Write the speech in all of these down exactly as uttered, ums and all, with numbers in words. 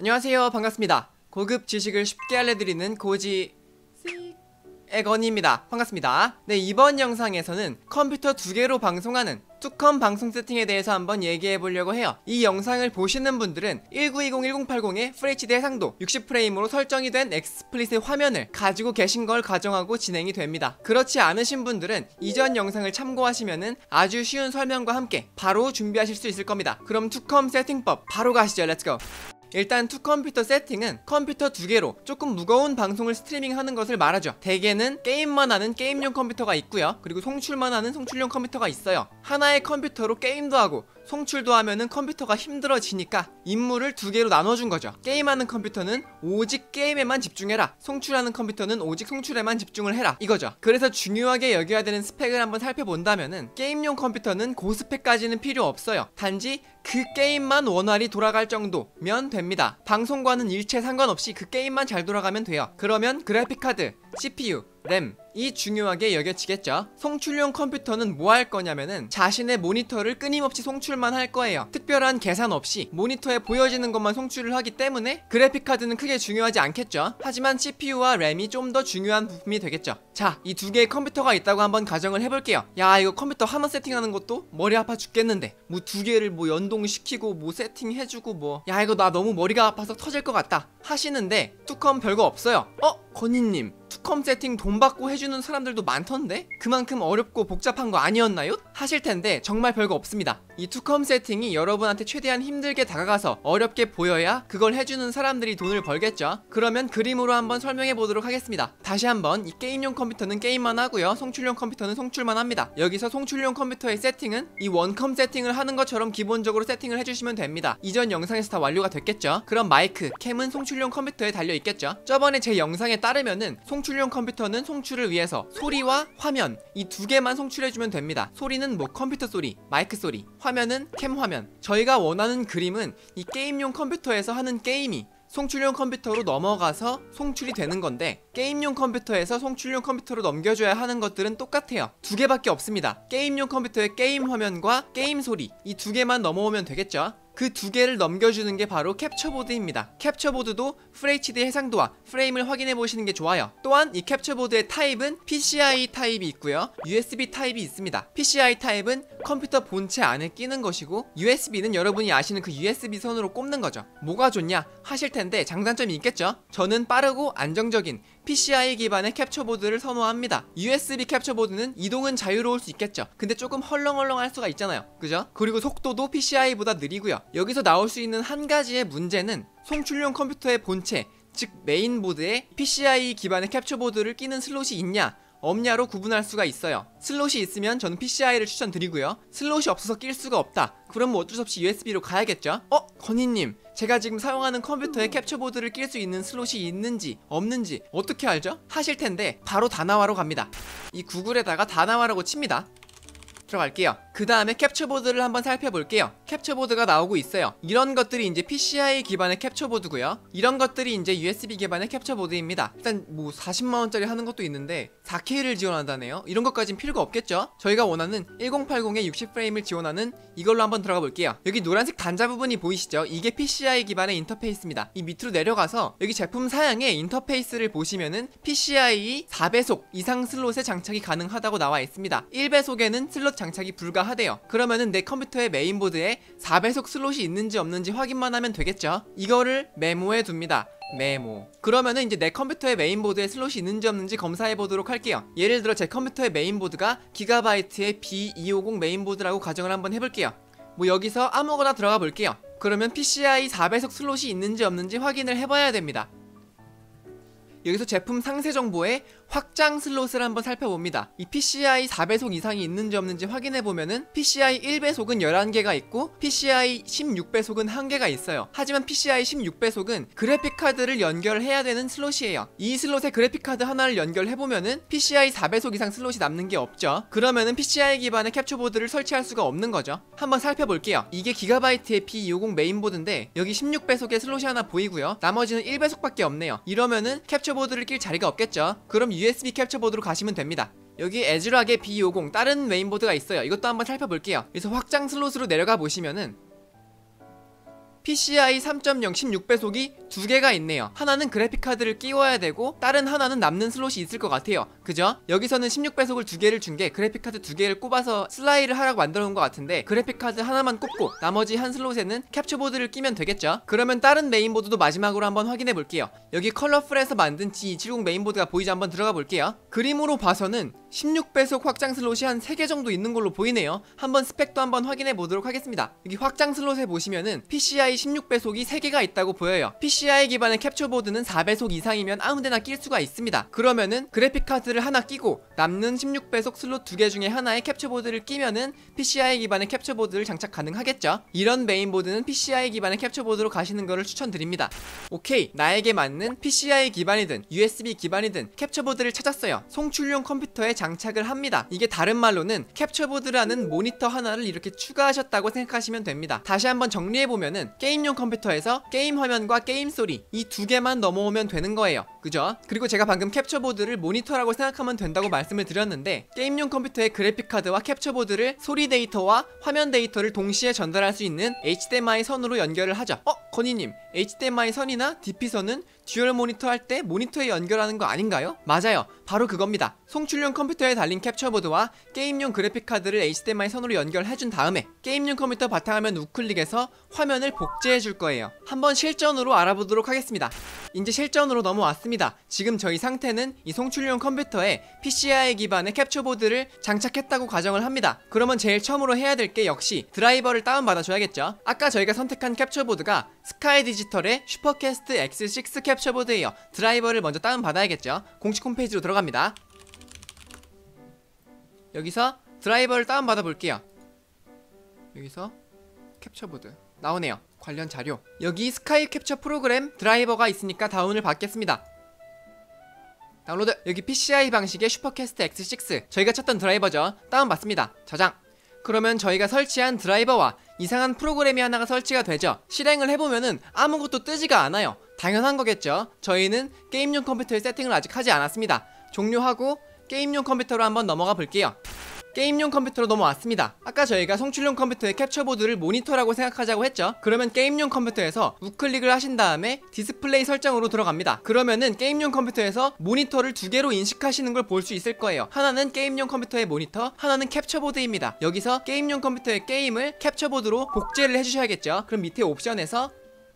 안녕하세요, 반갑습니다. 고급 지식을 쉽게 알려드리는 고지 에건입니다. 반갑습니다. 네, 이번 영상에서는 컴퓨터 두 개로 방송하는 투컴 방송 세팅에 대해서 한번 얘기해 보려고 해요. 이 영상을 보시는 분들은 천구이십 천팔십의 에프에이치디 해상도 육십 프레임으로 설정이 된 엑스플릿의 화면을 가지고 계신 걸 가정하고 진행이 됩니다. 그렇지 않으신 분들은 이전 영상을 참고하시면은 아주 쉬운 설명과 함께 바로 준비하실 수 있을 겁니다. 그럼 투컴 세팅법 바로 가시죠. 렛츠고! 일단 투컴퓨터 세팅은 컴퓨터 두 개로 조금 무거운 방송을 스트리밍하는 것을 말하죠. 대개는 게임만 하는 게임용 컴퓨터가 있고요, 그리고 송출만 하는 송출용 컴퓨터가 있어요. 하나의 컴퓨터로 게임도 하고 송출도 하면은 컴퓨터가 힘들어지니까 임무를 두 개로 나눠준 거죠. 게임하는 컴퓨터는 오직 게임에만 집중해라, 송출하는 컴퓨터는 오직 송출에만 집중을 해라, 이거죠. 그래서 중요하게 여겨야 되는 스펙을 한번 살펴본다면은 게임용 컴퓨터는 고스펙까지는 필요 없어요. 단지 그 게임만 원활히 돌아갈 정도면 됩니다. 방송과는 일체 상관없이 그 게임만 잘 돌아가면 돼요. 그러면 그래픽카드, 씨피유, 램, 이 중요하게 여겨지겠죠. 송출용 컴퓨터는 뭐 할 거냐면은 자신의 모니터를 끊임없이 송출만 할 거예요. 특별한 계산 없이 모니터에 보여지는 것만 송출을 하기 때문에 그래픽카드는 크게 중요하지 않겠죠. 하지만 씨피유와 램이 좀 더 중요한 부품이 되겠죠. 자, 이 두 개의 컴퓨터가 있다고 한번 가정을 해볼게요. 야, 이거 컴퓨터 하나 세팅하는 것도 머리 아파 죽겠는데 뭐 두 개를 뭐 연동시키고 뭐 세팅해주고 뭐 야, 이거 나 너무 머리가 아파서 터질 것 같다 하시는데 투컴 별거 없어요. 어? 건희님, 투컴 세팅 돈 받고 해주는 사람들도 많던데? 그만큼 어렵고 복잡한 거 아니었나요? 하실 텐데 정말 별거 없습니다. 이 투컴 세팅이 여러분한테 최대한 힘들게 다가가서 어렵게 보여야 그걸 해주는 사람들이 돈을 벌겠죠. 그러면 그림으로 한번 설명해 보도록 하겠습니다. 다시 한번, 이 게임용 컴퓨터는 게임만 하고요, 송출용 컴퓨터는 송출만 합니다. 여기서 송출용 컴퓨터의 세팅은 이 원컴 세팅을 하는 것처럼 기본적으로 세팅을 해주시면 됩니다. 이전 영상에서 다 완료가 됐겠죠. 그럼 마이크, 캠은 송출용 컴퓨터에 달려 있겠죠. 저번에 제 영상에 따르면은 송출용 컴퓨터는 송출을 위해서 소리와 화면, 이 두 개만 송출해주면 됩니다. 소리는 뭐 컴퓨터 소리, 마이크 소리, 화면은 캠 화면. 저희가 원하는 그림은 이 게임용 컴퓨터에서 하는 게임이 송출용 컴퓨터로 넘어가서 송출이 되는 건데, 게임용 컴퓨터에서 송출용 컴퓨터로 넘겨줘야 하는 것들은 똑같아요. 두 개밖에 없습니다. 게임용 컴퓨터의 게임 화면과 게임 소리, 이 두 개만 넘어오면 되겠죠. 그 두 개를 넘겨주는 게 바로 캡처보드입니다. 캡처보드도 에프에이치디 해상도와 프레임을 확인해 보시는 게 좋아요. 또한 이 캡처보드의 타입은 피씨아이 타입이 있고요, 유에스비 타입이 있습니다. 피씨아이 타입은 컴퓨터 본체 안에 끼는 것이고, 유에스비는 여러분이 아시는 그 유에스비 선으로 꼽는 거죠. 뭐가 좋냐 하실 텐데 장단점이 있겠죠. 저는 빠르고 안정적인 피씨아이 기반의 캡처보드를 선호합니다. 유에스비 캡처보드는 이동은 자유로울 수 있겠죠. 근데 조금 헐렁헐렁할 수가 있잖아요, 그죠? 그리고 속도도 피씨아이보다 느리고요. 여기서 나올 수 있는 한 가지의 문제는 송출용 컴퓨터의 본체, 즉 메인보드에 피씨아이 기반의 캡처보드를 끼는 슬롯이 있냐 없냐로 구분할 수가 있어요. 슬롯이 있으면 저는 피씨아이를 추천드리고요, 슬롯이 없어서 낄 수가 없다, 그럼 뭐 어쩔 수 없이 유에스비로 가야겠죠. 어? 건희님, 제가 지금 사용하는 컴퓨터에 캡처보드를 낄 수 있는 슬롯이 있는지 없는지 어떻게 알죠? 하실 텐데 바로 다나와로 갑니다. 이 구글에다가 다나와라고 칩니다. 들어갈게요. 그 다음에 캡처보드를 한번 살펴볼게요. 캡처보드가 나오고 있어요. 이런 것들이 이제 피씨아이 기반의 캡처보드고요, 이런 것들이 이제 유에스비 기반의 캡처보드입니다. 일단 뭐 사십만 원짜리 하는 것도 있는데 포케이를 지원한다네요. 이런 것까진 필요가 없겠죠. 저희가 원하는 천팔십의 육십 프레임을 지원하는 이걸로 한번 들어가 볼게요. 여기 노란색 단자 부분이 보이시죠? 이게 피씨아이 기반의 인터페이스입니다. 이 밑으로 내려가서 여기 제품 사양의 인터페이스를 보시면은 피씨아이 사 배속 이상 슬롯에 장착이 가능하다고 나와 있습니다. 일 배속에는 슬롯 장착이 불가하대요. 그러면은 내 컴퓨터의 메인보드에 사 배속 슬롯이 있는지 없는지 확인만 하면 되겠죠. 이거를 메모해 둡니다. 메모. 그러면은 이제 내 컴퓨터의 메인보드에 슬롯이 있는지 없는지 검사해 보도록 할게요. 예를 들어 제 컴퓨터의 메인보드가 기가바이트의 비 이백오십 메인보드라고 가정을 한번 해볼게요. 뭐 여기서 아무거나 들어가 볼게요. 그러면 피씨아이 사 배속 슬롯이 있는지 없는지 확인을 해봐야 됩니다. 여기서 제품 상세 정보에 확장 슬롯을 한번 살펴봅니다. 이 피씨아이 사 배속 이상이 있는지 없는지 확인해보면은 피씨아이 일 배속은 열한 개가 있고 피씨아이 십육 배속은 한 개가 있어요. 하지만 피씨아이 십육 배속은 그래픽카드를 연결해야 되는 슬롯이에요. 이 슬롯에 그래픽카드 하나를 연결해보면은 피씨아이 사 배속 이상 슬롯이 남는 게 없죠. 그러면은 피씨아이 기반의 캡처보드를 설치할 수가 없는 거죠. 한번 살펴볼게요. 이게 기가바이트의 비 이백오십 메인보드인데 여기 십육 배속의 슬롯이 하나 보이고요, 나머지는 일 배속밖에 없네요. 이러면은 캡처보드를 낄 자리가 없겠죠. 그럼 유에스비 캡처보드로 가시면 됩니다. 여기 에즈락의 비 오십 다른 메인보드가 있어요. 이것도 한번 살펴볼게요. 그래서 확장 슬롯으로 내려가 보시면은 피씨아이 삼 점 영 십육 배속이 두 개가 있네요. 하나는 그래픽카드를 끼워야 되고 다른 하나는 남는 슬롯이 있을 것 같아요. 그죠? 여기서는 십육 배속을 두 개를 준 게 그래픽카드 두 개를 꼽아서 슬라이를 하라고 만들어 놓은 것 같은데, 그래픽카드 하나만 꼽고 나머지 한 슬롯에는 캡처보드를 끼면 되겠죠? 그러면 다른 메인보드도 마지막으로 한번 확인해 볼게요. 여기 컬러풀에서 만든 지 이백칠십 메인보드가 보이지? 한번 들어가 볼게요. 그림으로 봐서는 십육 배속 확장 슬롯이 한 세 개 정도 있는 걸로 보이네요. 한번 스펙도 한번 확인해 보도록 하겠습니다. 여기 확장 슬롯에 보시면은 피씨아이 십육 배속이 세 개가 있다고 보여요. 피씨아이 기반의 캡처보드는 사 배속 이상이면 아무데나 낄 수가 있습니다. 그러면은 그래픽카드를 하나 끼고 남는 십육 배속 슬롯 두 개 중에 하나에 캡처보드를 끼면은 피씨아이 기반의 캡처보드를 장착 가능하겠죠. 이런 메인보드는 피씨아이 기반의 캡처보드로 가시는 거를 추천드립니다. 오케이, 나에게 맞는 피씨아이 기반이든 유에스비 기반이든 캡처보드를 찾았어요. 송출용 컴퓨터에 장착을 합니다. 이게 다른 말로는 캡처보드라는 모니터 하나를 이렇게 추가하셨다고 생각하시면 됩니다. 다시 한번 정리해보면은 게임용 컴퓨터에서 게임 화면과 게임 소리 이 두 개만 넘어오면 되는 거예요. 그죠? 그리고 제가 방금 캡처보드를 모니터라고 생각하면 된다고 말씀을 드렸는데, 게임용 컴퓨터의 그래픽카드와 캡처보드를 소리 데이터와 화면 데이터를 동시에 전달할 수 있는 에이치디엠아이 선으로 연결을 하죠. 어? 건희님, 에이치디엠아이 선이나 디피선은 듀얼 모니터 할 때 모니터에 연결하는 거 아닌가요? 맞아요, 바로 그겁니다. 송출용 컴퓨터에 달린 캡처보드와 게임용 그래픽카드를 에이치디엠아이 선으로 연결해준 다음에 게임용 컴퓨터 바탕화면 우클릭해서 화면을 복제해줄 거예요. 한번 실전으로 알아보도록 하겠습니다. 이제 실전으로 넘어왔습니다. 지금 저희 상태는 이 송출용 컴퓨터에 피씨아이 기반의 캡처보드를 장착했다고 가정을 합니다. 그러면 제일 처음으로 해야 될 게 역시 드라이버를 다운받아줘야겠죠. 아까 저희가 선택한 캡처보드가 스카이 디지털의 슈퍼캐스트 엑스 식스 캡처보드예요. 드라이버를 먼저 다운받아야겠죠. 공식 홈페이지로 들어갑니다. 여기서 드라이버를 다운받아 볼게요. 여기서 캡처보드 나오네요. 관련 자료, 여기 스카이 캡처 프로그램 드라이버가 있으니까 다운을 받겠습니다. 다운로드. 여기 피씨아이 방식의 슈퍼캐스트 엑스 식스 저희가 찾던 드라이버죠. 다운받습니다. 저장. 그러면 저희가 설치한 드라이버와 이상한 프로그램이 하나가 설치가 되죠. 실행을 해보면은 아무것도 뜨지가 않아요. 당연한 거겠죠. 저희는 게임용 컴퓨터에 세팅을 아직 하지 않았습니다. 종료하고 게임용 컴퓨터로 한번 넘어가 볼게요. 게임용 컴퓨터로 넘어왔습니다. 아까 저희가 송출용 컴퓨터의 캡처보드를 모니터라고 생각하자고 했죠. 그러면 게임용 컴퓨터에서 우클릭을 하신 다음에 디스플레이 설정으로 들어갑니다. 그러면은 게임용 컴퓨터에서 모니터를 두 개로 인식하시는 걸 볼 수 있을 거예요. 하나는 게임용 컴퓨터의 모니터, 하나는 캡처보드입니다. 여기서 게임용 컴퓨터의 게임을 캡처보드로 복제를 해주셔야겠죠. 그럼 밑에 옵션에서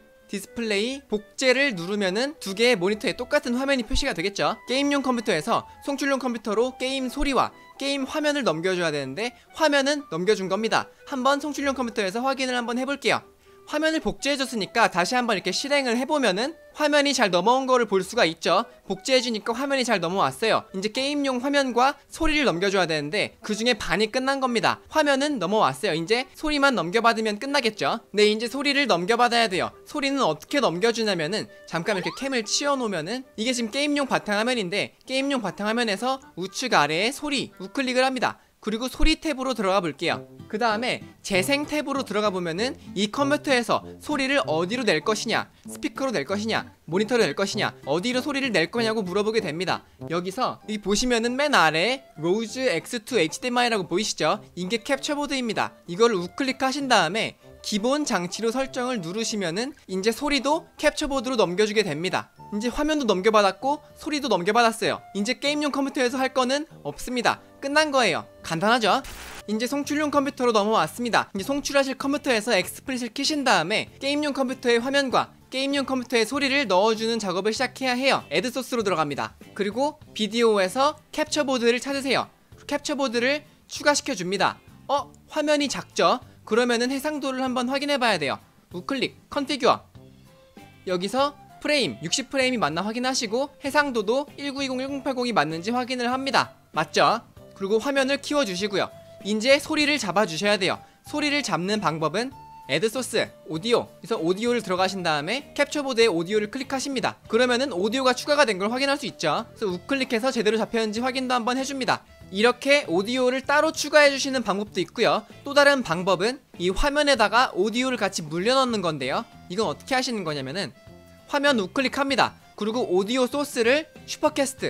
디스플레이 복제를 누르면은 두 개의 모니터에 똑같은 화면이 표시가 되겠죠. 게임용 컴퓨터에서 송출용 컴퓨터로 게임 소리와 게임 화면을 넘겨줘야 되는데 화면은 넘겨준 겁니다. 한번 송출용 컴퓨터에서 확인을 한번 해볼게요. 화면을 복제해줬으니까 다시 한번 이렇게 실행을 해보면은 화면이 잘 넘어온 거를 볼 수가 있죠. 복제해주니까 화면이 잘 넘어왔어요. 이제 게임용 화면과 소리를 넘겨줘야 되는데 그 중에 반이 끝난 겁니다. 화면은 넘어왔어요. 이제 소리만 넘겨받으면 끝나겠죠. 네, 이제 소리를 넘겨받아야 돼요. 소리는 어떻게 넘겨주냐면은 잠깐 이렇게 캠을 치워놓으면은 이게 지금 게임용 바탕화면인데 게임용 바탕화면에서 우측 아래에 소리 우클릭을 합니다. 그리고 소리 탭으로 들어가 볼게요. 그 다음에 재생 탭으로 들어가 보면은 이 컴퓨터에서 소리를 어디로 낼 것이냐, 스피커로 낼 것이냐, 모니터로 낼 것이냐, 어디로 소리를 낼 거냐고 물어보게 됩니다. 여기서 이 보시면은 맨 아래에 로즈 엑스 투 에이치디엠아이라고 보이시죠? 이게 캡처보드입니다. 이걸 우클릭하신 다음에 기본 장치로 설정을 누르시면은 이제 소리도 캡처보드로 넘겨주게 됩니다. 이제 화면도 넘겨받았고 소리도 넘겨받았어요. 이제 게임용 컴퓨터에서 할 거는 없습니다. 끝난 거예요. 간단하죠? 이제 송출용 컴퓨터로 넘어왔습니다. 이제 송출하실 컴퓨터에서 엑스플릿을 키신 다음에 게임용 컴퓨터의 화면과 게임용 컴퓨터에 소리를 넣어주는 작업을 시작해야 해요. 애드 소스로 들어갑니다. 그리고 비디오에서 캡처보드를 찾으세요. 캡처보드를 추가시켜줍니다. 어? 화면이 작죠? 그러면은 해상도를 한번 확인해 봐야 돼요. 우클릭, 컨피규어. 여기서 프레임, 육십 프레임이 맞나 확인하시고 해상도도 천구백이십 천팔십이 맞는지 확인을 합니다. 맞죠? 그리고 화면을 키워주시고요. 이제 소리를 잡아주셔야 돼요. 소리를 잡는 방법은 애드 소스, 오디오. 그래서 오디오를 들어가신 다음에 캡처보드에 오디오를 클릭하십니다. 그러면은 오디오가 추가가 된 걸 확인할 수 있죠. 그래서 우클릭해서 제대로 잡혔는지 확인도 한번 해줍니다. 이렇게 오디오를 따로 추가해주시는 방법도 있고요. 또 다른 방법은 이 화면에다가 오디오를 같이 물려넣는 건데요. 이건 어떻게 하시는 거냐면은 화면 우클릭합니다. 그리고 오디오 소스를 슈퍼캐스트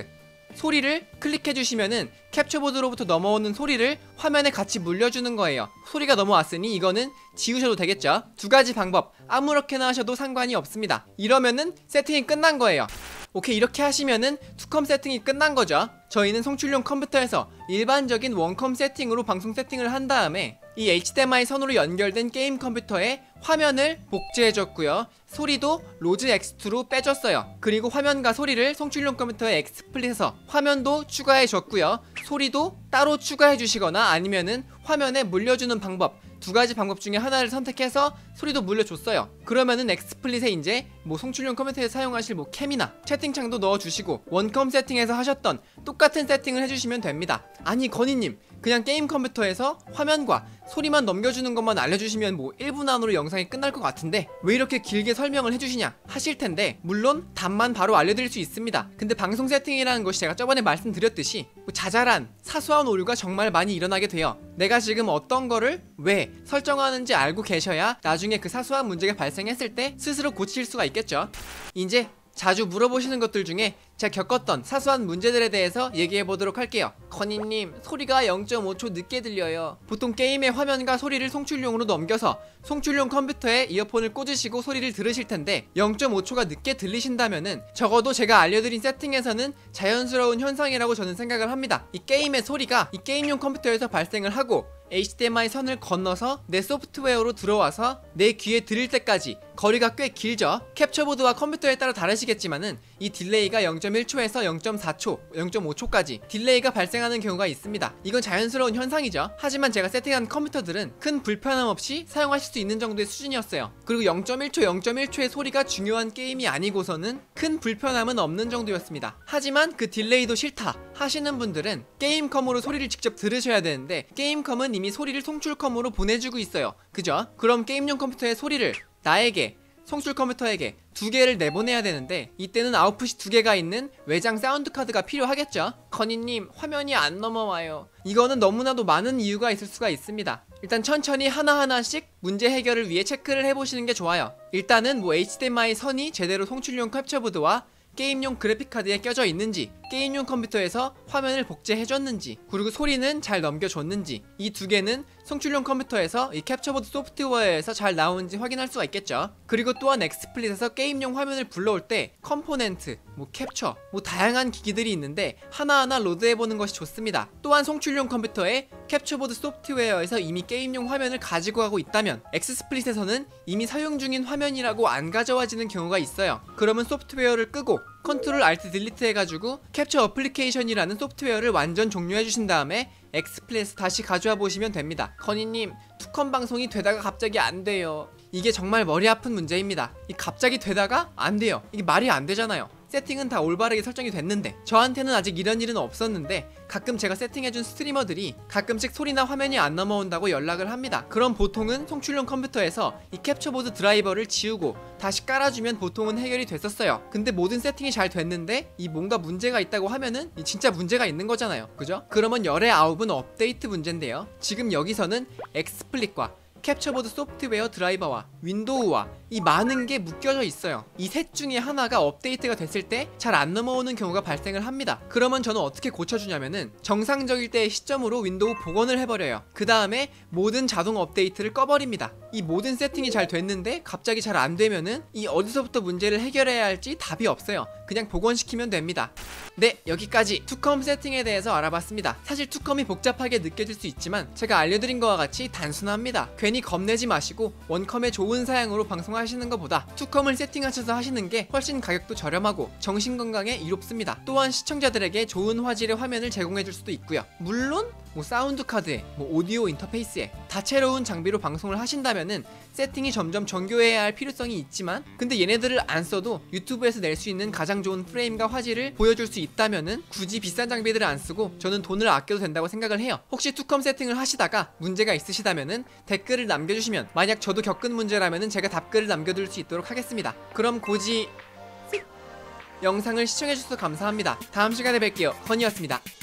소리를 클릭해주시면은 캡처보드로부터 넘어오는 소리를 화면에 같이 물려주는 거예요. 소리가 넘어왔으니 이거는 지우셔도 되겠죠. 두 가지 방법 아무렇게나 하셔도 상관이 없습니다. 이러면은 세팅이 끝난 거예요. 오케이, 이렇게 하시면은 투컴 세팅이 끝난 거죠. 저희는 송출용 컴퓨터에서 일반적인 원컴 세팅으로 방송 세팅을 한 다음에 이 에이치디엠아이 선으로 연결된 게임 컴퓨터에 화면을 복제해줬고요. 소리도 로즈 엑스투로 빼줬어요. 그리고 화면과 소리를 송출용 컴퓨터에 엑스플릿해서 화면도 추가해줬고요. 소리도 따로 추가해주시거나 아니면은 화면에 물려주는 방법, 두 가지 방법 중에 하나를 선택해서 소리도 물려줬어요. 그러면은 엑스플릿에 이제 뭐 송출용 컴퓨터에 사용하실 뭐 캠이나 채팅창도 넣어주시고 원컴 세팅에서 하셨던 똑같은 세팅을 해주시면 됩니다. 아니 건희님, 그냥 게임 컴퓨터에서 화면과 소리만 넘겨주는 것만 알려주시면 뭐 일 분 안으로 영상이 끝날 것 같은데 왜 이렇게 길게 설명을 해주시냐 하실 텐데, 물론 답만 바로 알려드릴 수 있습니다. 근데 방송 세팅이라는 것이 제가 저번에 말씀드렸듯이 뭐 자잘한 사소한 오류가 정말 많이 일어나게 돼요. 내가 지금 어떤 거를 왜 설정하는지 알고 계셔야 나중에 그 사소한 문제가 발생했을 때 스스로 고칠 수가 있겠죠. 이제 자주 물어보시는 것들 중에 제가 겪었던 사소한 문제들에 대해서 얘기해보도록 할게요. 건희님, 소리가 영 점 오 초 늦게 들려요. 보통 게임의 화면과 소리를 송출용으로 넘겨서 송출용 컴퓨터에 이어폰을 꽂으시고 소리를 들으실 텐데 영 점 오 초가 늦게 들리신다면은 적어도 제가 알려드린 세팅에서는 자연스러운 현상이라고 저는 생각을 합니다. 이 게임의 소리가 이 게임용 컴퓨터에서 발생을 하고 에이치디엠아이 선을 건너서 내 소프트웨어로 들어와서 내 귀에 들릴 때까지 거리가 꽤 길죠. 캡처보드와 컴퓨터에 따라 다르시겠지만은 이 딜레이가 영 점 일 초에서 영 점 사 초, 영 점 오 초까지 딜레이가 발생하는 경우가 있습니다. 이건 자연스러운 현상이죠. 하지만 제가 세팅한 컴퓨터들은 큰 불편함 없이 사용하실 수 있는 정도의 수준이었어요. 그리고 영 점 일 초, 영 점 일 초의 소리가 중요한 게임이 아니고서는 큰 불편함은 없는 정도였습니다. 하지만 그 딜레이도 싫다 하시는 분들은 게임컴으로 소리를 직접 들으셔야 되는데 게임컴은 이미 소리를 송출컴으로 보내주고 있어요. 그죠? 그럼 게임용 컴퓨터의 소리를 나에게, 송출 컴퓨터에게 두 개를 내보내야 되는데 이때는 아웃풋이 두 개가 있는 외장 사운드 카드가 필요하겠죠? 건희님, 화면이 안 넘어와요. 이거는 너무나도 많은 이유가 있을 수가 있습니다. 일단 천천히 하나하나씩 문제 해결을 위해 체크를 해보시는 게 좋아요. 일단은 뭐 에이치디엠아이 선이 제대로 송출용 캡처보드와 게임용 그래픽카드에 껴져 있는지, 게임용 컴퓨터에서 화면을 복제해줬는지, 그리고 소리는 잘 넘겨줬는지, 이 두 개는 송출용 컴퓨터에서 이 캡처보드 소프트웨어에서 잘 나오는지 확인할 수가 있겠죠. 그리고 또한 엑스플릿에서 게임용 화면을 불러올 때 컴포넨트, 뭐 캡처, 뭐 다양한 기기들이 있는데 하나하나 로드해보는 것이 좋습니다. 또한 송출용 컴퓨터에 캡처보드 소프트웨어에서 이미 게임용 화면을 가지고 가고 있다면 엑스플릿에서는 이미 사용 중인 화면이라고 안 가져와지는 경우가 있어요. 그러면 소프트웨어를 끄고 컨트롤 알트 딜리트 해가지고 캡처 어플리케이션이라는 소프트웨어를 완전 종료해 주신 다음에 엑스플릿에서 다시 가져와 보시면 됩니다. 건희님, 투컴 방송이 되다가 갑자기 안 돼요. 이게 정말 머리 아픈 문제입니다. 이 갑자기 되다가 안 돼요. 이게 말이 안 되잖아요. 세팅은 다 올바르게 설정이 됐는데 저한테는 아직 이런 일은 없었는데 가끔 제가 세팅해준 스트리머들이 가끔씩 소리나 화면이 안 넘어온다고 연락을 합니다. 그럼 보통은 송출용 컴퓨터에서 이 캡처보드 드라이버를 지우고 다시 깔아주면 보통은 해결이 됐었어요. 근데 모든 세팅이 잘 됐는데 이 뭔가 문제가 있다고 하면은 이 진짜 문제가 있는 거잖아요. 그죠? 그러면 열의 아홉은 업데이트 문제인데요. 지금 여기서는 엑스플릿과 캡처보드 소프트웨어 드라이버와 윈도우와 이 많은 게 묶여져 있어요. 이 셋 중에 하나가 업데이트가 됐을 때 잘 안 넘어오는 경우가 발생을 합니다. 그러면 저는 어떻게 고쳐주냐면은 정상적일 때의 시점으로 윈도우 복원을 해버려요. 그 다음에 모든 자동 업데이트를 꺼버립니다. 이 모든 세팅이 잘 됐는데 갑자기 잘 안 되면은 이 어디서부터 문제를 해결해야 할지 답이 없어요. 그냥 복원시키면 됩니다. 네, 여기까지 투컴 세팅에 대해서 알아봤습니다. 사실 투컴이 복잡하게 느껴질 수 있지만 제가 알려드린 것과 같이 단순합니다. 괜히 겁내지 마시고 원컴의 좋은 사양으로 방송하시는 것보다 투컴을 세팅하셔서 하시는 게 훨씬 가격도 저렴하고 정신건강에 이롭습니다. 또한 시청자들에게 좋은 화질의 화면을 제공해줄 수도 있고요. 물론 뭐 사운드 카드에 뭐 오디오 인터페이스에 다채로운 장비로 방송을 하신다면은 세팅이 점점 정교해야 할 필요성이 있지만 근데 얘네들을 안 써도 유튜브에서 낼 수 있는 가장 좋은 프레임과 화질을 보여줄 수 있다면은 굳이 비싼 장비들을 안 쓰고 저는 돈을 아껴도 된다고 생각을 해요. 혹시 투컴 세팅을 하시다가 문제가 있으시다면은 댓글을 남겨주시면 만약 저도 겪은 문제라면은 제가 답글을 남겨둘 수 있도록 하겠습니다. 그럼 고지 영상을 시청해주셔서 감사합니다. 다음 시간에 뵐게요. 건이었습니다.